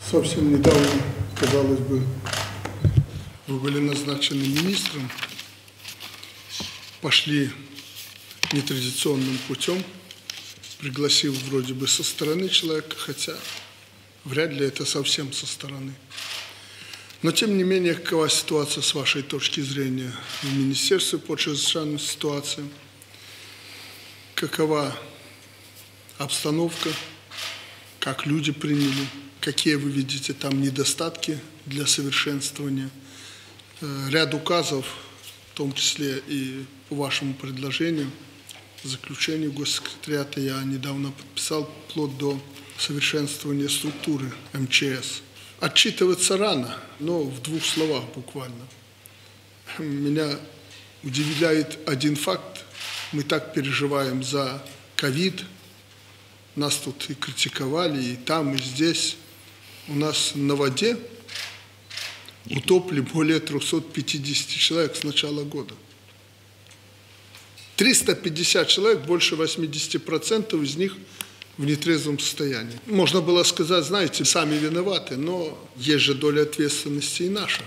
Совсем недавно, казалось бы, вы были назначены министром, пошли нетрадиционным путем, пригласив вроде бы со стороны человека, хотя вряд ли это совсем со стороны. Но тем не менее, какова ситуация с вашей точки зрения в Министерстве по чрезвычайным ситуациям? Какова обстановка, как люди приняли, какие вы видите там недостатки для совершенствования? Ряд указов, в том числе и по вашему предложению, заключению госсекретариата я недавно подписал, вплоть до совершенствования структуры МЧС. Отчитываться рано, но в двух словах буквально. Меня удивляет один факт. Мы так переживаем за ковид. Нас тут и критиковали, и там, и здесь. У нас на воде утопли более 350 человек с начала года. 350 человек, больше 80% из них в нетрезвом состоянии. Можно было сказать, знаете, сами виноваты, но есть же доля ответственности и наша.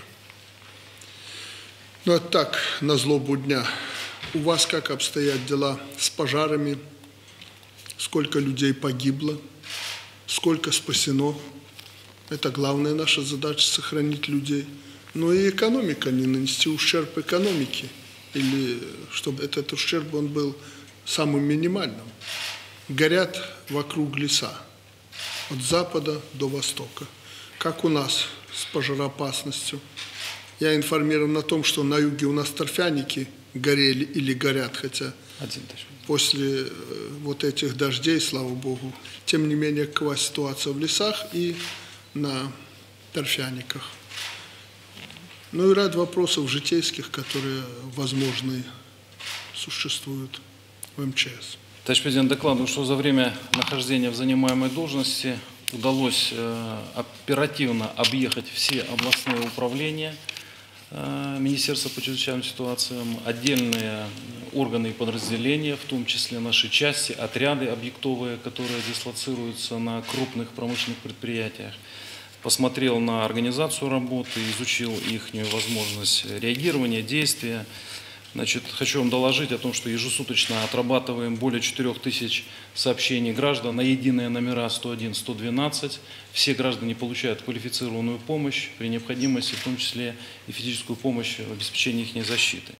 Но это так, на злобу дня. У вас как обстоят дела с пожарами? Сколько людей погибло? Сколько спасено? Это главная наша задача – сохранить людей. Но и экономика, не нанести ущерб экономике. Или чтобы этот ущерб он был самым минимальным. Горят вокруг леса, от запада до востока. Как у нас с пожароопасностью? Я информирован о том, что на юге у нас торфяники горели или горят, хотя после вот этих дождей, слава богу. Тем не менее, какова ситуация в лесах и на торфяниках. Ну и ряд вопросов житейских, которые, возможно, существуют в МЧС. Товарищ президент, докладываю, что за время нахождения в занимаемой должности удалось оперативно объехать все областные управления Министерства по чрезвычайным ситуациям, отдельные органы и подразделения, в том числе наши части, отряды объектовые, которые дислоцируются на крупных промышленных предприятиях. Посмотрел на организацию работы, изучил их возможность реагирования, действия. Значит, хочу вам доложить о том, что ежесуточно отрабатываем более 4000 сообщений граждан на единые номера 101, 112. Все граждане получают квалифицированную помощь, при необходимости в том числе и физическую помощь в обеспечении их защиты.